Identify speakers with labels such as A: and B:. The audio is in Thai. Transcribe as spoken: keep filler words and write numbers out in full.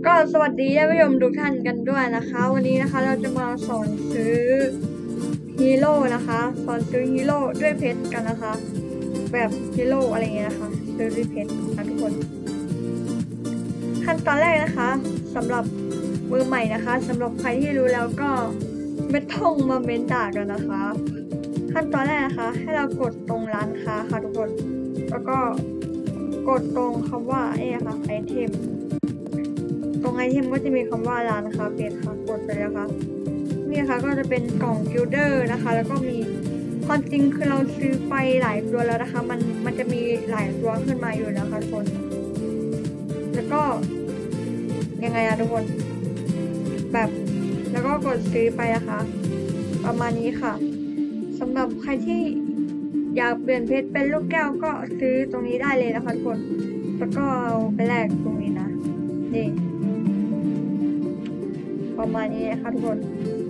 A: ก็สวัสดีท่านผู้ชมทุกท่านกันด้วยนะคะวันนี้นะคะเราจะมาสอนซื้อฮีโร่นะคะสอนซื้อฮีโร่ด้วยเพชรกันนะคะแบบฮีโร่อะไรเงี้ยนะคะซื้อด้วยเพชรนะทุกคนขั้นตอนแรกนะคะสำหรับมือใหม่นะคะสำหรับใครที่รู้แล้วก็ไม่ต้องมาเม้นด่ากันนะคะขั้นตอนแรกนะคะให้เรากดตรงร้านค้าค่ะทุกคนแล้วก็กดตรงคำว่าเอ๊ะค่ะไอเทมตรงไอเทมก็จะมีคำว่าร้านคาเฟ่ค่ะกดไปแล้วค่ะนี่นะคะก็จะเป็นกล่องกิลเดอร์นะคะแล้วก็มีความจริงคือเราซื้อไปหลายตัวแล้วนะคะมันมันจะมีหลายตัวขึ้นมาอยู่นะคะทุกคนแล้วก็ยังไงอะทุกคนแบบแล้วก็กดซื้อไปนะคะประมาณนี้ค่ะสำหรับใครที่อยากเปลี่ยนเพชรเป็นลูกแก้วก็ซื้อตรงนี้ได้เลยนะคะทุกคนแล้วก็เอาไปแลกตรงนี้นะนี่ประมาณนี้นะคะทุกคน